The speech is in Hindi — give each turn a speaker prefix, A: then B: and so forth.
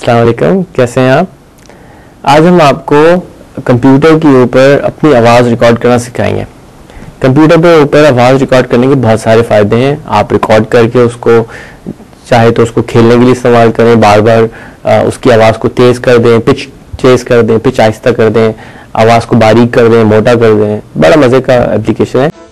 A: अस्सलाम वालेकुम, कैसे हैं आप। आज हम आपको कंप्यूटर के ऊपर अपनी आवाज़ रिकॉर्ड करना सिखाएंगे। कंप्यूटर पे ऊपर आवाज़ रिकॉर्ड करने के बहुत सारे फ़ायदे हैं। आप रिकॉर्ड करके उसको चाहे तो उसको खेलने के लिए इस्तेमाल करें, बार बार उसकी आवाज़ को तेज़ कर दें, पिच तेज़ कर दें, पिच आहिस्ता कर दें, आवाज़ को बारीक कर दें, मोटा कर दें। बड़ा मज़े का एप्लीकेशन है।